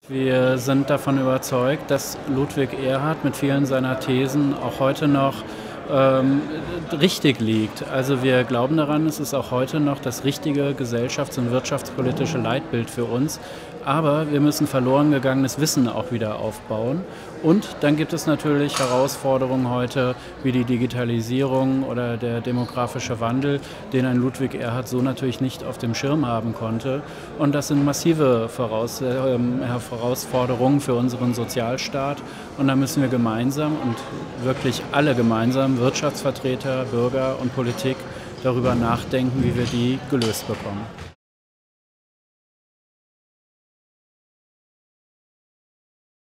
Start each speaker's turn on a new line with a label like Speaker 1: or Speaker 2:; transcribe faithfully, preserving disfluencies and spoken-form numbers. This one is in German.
Speaker 1: Wir sind davon überzeugt, dass Ludwig Erhard mit vielen seiner Thesen auch heute noch ähm, richtig liegt. Also wir glauben daran, es ist auch heute noch das richtige gesellschafts- und wirtschaftspolitische Leitbild für uns. Aber wir müssen verloren gegangenes Wissen auch wieder aufbauen. Und dann gibt es natürlich Herausforderungen heute wie die Digitalisierung oder der demografische Wandel, den ein Ludwig Erhard so natürlich nicht auf dem Schirm haben konnte. Und das sind massive Voraus äh, Herausforderungen für unseren Sozialstaat. Und da müssen wir gemeinsam und wirklich alle gemeinsam, Wirtschaftsvertreter, Bürger und Politik, darüber nachdenken, wie wir die gelöst bekommen.